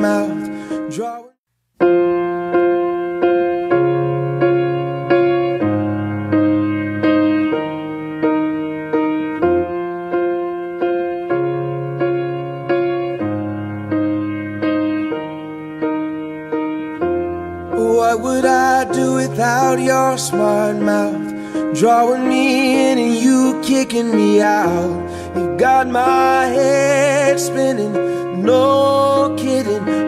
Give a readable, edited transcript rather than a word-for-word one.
mouth, drawing. What would I do without your smart mouth, drawing me in and you kicking me out? You got my head spinning, no kidding.